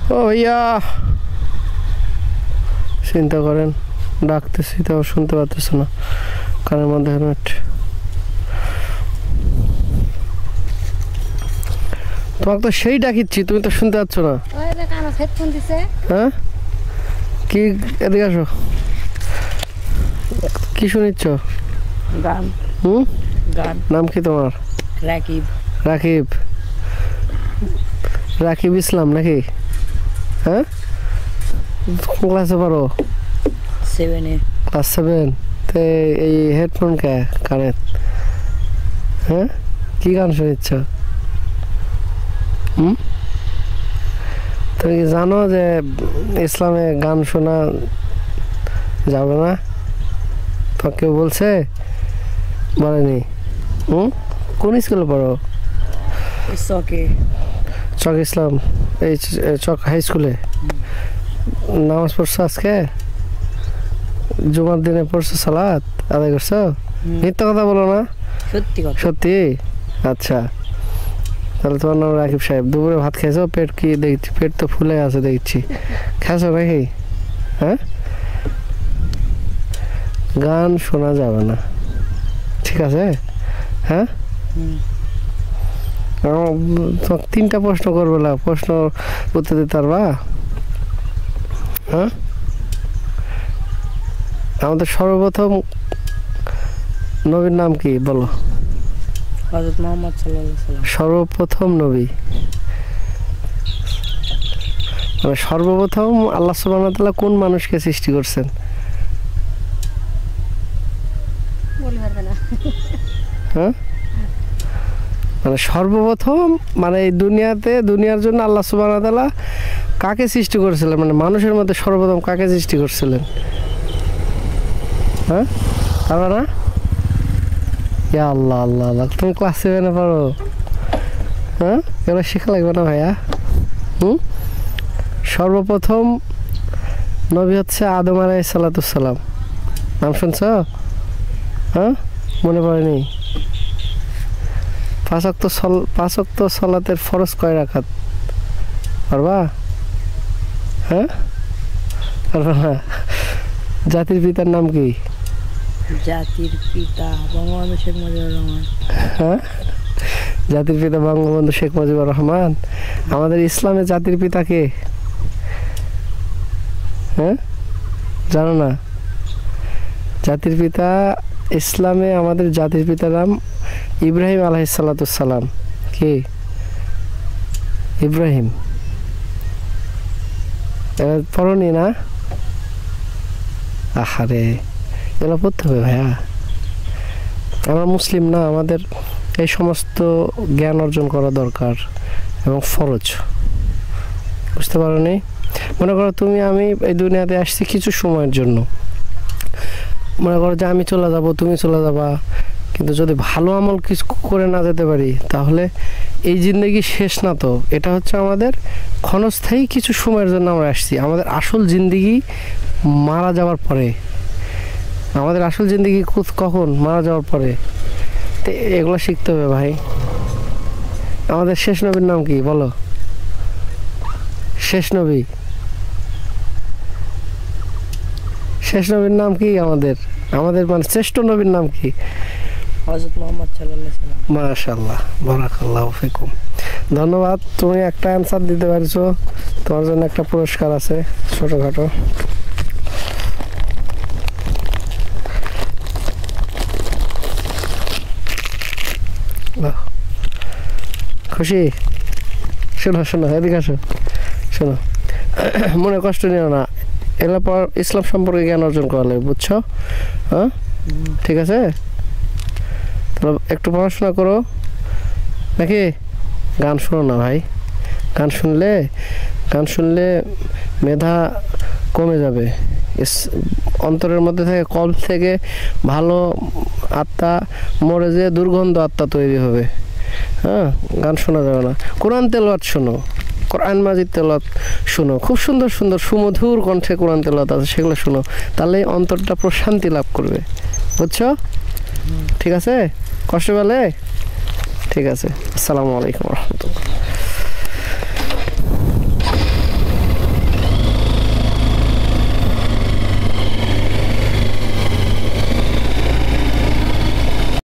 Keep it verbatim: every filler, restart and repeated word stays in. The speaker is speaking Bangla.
ও ভাইয়া, চিন্তা করেন ডাকতেছি তাও শুনতে পাচ্ছিস না, কানের মধ্যে হেলমেট। তোমাকে তো সেই ডাকিচ্ছি, তুমি তো শুনতে পাচ্ছ না। হ্যাঁ কি, এদিকে আসো। কি শুনিচ্ছ? গান। হুম, গান। নাম কি তোমার? রাকিব। রাকিব, রাকিব ইসলাম নাকি? হ্যাঁ, কোন ক্লাসে পড়ো? সেভেনে। Class seven. তে এই হেডফোন কে কানে? হ্যাঁ, কি গান শুনিচ্ছ? হুম, তুমি কি জানো যে ইসলামে গান শোনা যাবে না? তো কেউ বলছে? বলেনি? হুম, কোন স্কুলে পড়ো? চকে। চক ইসলাম, এই চক হাই স্কুলে। নামাজ পড়ছো আজকে? জুমার দিনে পড়ছো, সালাত আদায় করছো? মিথ্যা কথা বলো না, সত্যি কথা। সত্যি? আচ্ছা, তাহলে তোমার নাম রাকিব সাহেব। দুপুরে ভাত খেয়েছো? পেট কি দেখছি, পেট তো ফুলে আছে দেখছি, খেয়েছো নাকি? হ্যাঁ, গান শোনা যাবে না, ঠিক আছে? হ্যাঁ, তোমাকে তিনটা প্রশ্ন করবো না, প্রশ্ন উত্তর দিতে পারবা? হ্যাঁ, আমাদের সর্বপ্রথম নবীর নাম কি বলো? হযরত মুহাম্মদ সাল্লাল্লাহু আলাইহি ওয়াসাল্লাম। সর্বপ্রথম নবী মানে সর্বপ্রথম আল্লাহ সুবহানাহু ওয়া তাআলা কোন মানুষকে সৃষ্টি করছেন? হ্যাঁ, মানে সর্বপ্রথম মানে এই দুনিয়াতে, দুনিয়ার জন্য আল্লাহ সুবহানাহু ওয়া তাআলা কাকে সৃষ্টি করেছিলেন? মানে মানুষের মধ্যে সর্বপ্রথম কাকে সৃষ্টি করছিলেন? হ্যাঁ, পারবা না? ইয়া আল্লাহ আল্লাহ আল্লাহ, তুমি ক্লাস সেভেনে পড়ো? হ্যাঁ, এগুলো শেখা লাগবে না ভাইয়া? হুম, সর্বপ্রথম নবী হচ্ছে আদম আলাইহিস সালাতু সালাম। নাম শুনছ? হ্যাঁ, মনে পড়েনি? পাঁচ ওয়াক্ত সল পাঁচ ওয়াক্ত সালাতের ফরজ কয় রাকাত পারবা? হ্যাঁ, পারবা না? জাতির পিতার নাম কি? জাতির পিতা বঙ্গবন্ধু শেখ মুজিবুর রহমান। হ্যাঁ, জাতির পিতা বঙ্গবন্ধু শেখ মুজিবুর রহমান। আমাদের ইসলামে জাতির পিতা কে? হ্যাঁ, জানো না? জাতির পিতা ইসলামে আমাদের জাতির পিতার নাম ইব্রাহিম আলাইহিস সালাতু সালাম। কি? ইব্রাহিম। পড়নি না? আহারে, এগুলো পড়তে হবে ভাইয়া। আমরা মুসলিম না, আমাদের এই সমস্ত জ্ঞান অর্জন করা দরকার এবং ফরজ। বুঝতে পারো নি? মনে করো তুমি আমি এই দুনিয়াতে আসছি কিছু সময়ের জন্য, মনে করো যে আমি চলে যাব, তুমি চলে যাবা, কিন্তু যদি ভালো আমল কিছু করে না যেতে পারি তাহলে এই জিন্দেগি শেষ না। তো এটা হচ্ছে আমাদের ক্ষণস্থায়ী কিছু সময়ের জন্য আমরা আসছি। আমাদের আসল জিন্দেগি মারা যাওয়ার পরে। আমাদের আসল জিন্দেগি কখন? মারা যাওয়ার পরে। তো এগুলো শিখতে হবে ভাই। আমাদের শেষ নবীর নাম কি বলো? শেষ নবী, শেষ নবীর নাম কি আমাদের? আমাদের মানে শ্রেষ্ঠ নবীর নাম কি? হযরত মুহাম্মদ সাল্লাল্লাহু আলাইহি ওয়াসাল্লাম। মাশাআল্লাহ, বারাকাল্লাহু ফিকুম। ধন্যবাদ, তুমি একটা অ্যানসার দিতে পারছো, তোমার জন্য একটা পুরস্কার আছে ছোটখাটো। খুশি? শোনো শোনো, এদিকে আসো, শোনো, মনে কষ্ট নিও না। এগুলো পর ইসলাম সম্পর্কে জ্ঞান অর্জন করলে, বুঝছো? হ্যাঁ, ঠিক আছে, তাহলে একটু পড়াশোনা করো নাকি? গান শোনো না ভাই, গান শুনলে গান শুনলে মেধা কমে যাবে। অন্তরের মধ্যে থেকে কল থেকে ভালো আত্মা মরে যেয়ে দুর্গন্ধ আত্মা তৈরি হবে। হ্যাঁ, গান শোনা যাবে না। কোরআন তেলাওয়াত শোনো, কোরআন মাজিদ তেলাওয়াত শোনো, খুব সুন্দর সুন্দর সুমধুর কণ্ঠে কোরআন তেলাওয়াত আছে, সেগুলো শোনো, তাহলে অন্তরটা প্রশান্তি লাভ করবে। বুঝছো? ঠিক আছে, কষ্ট পেলে? ঠিক আছে, আসসালামু আলাইকুম রহমতুল্লাহ।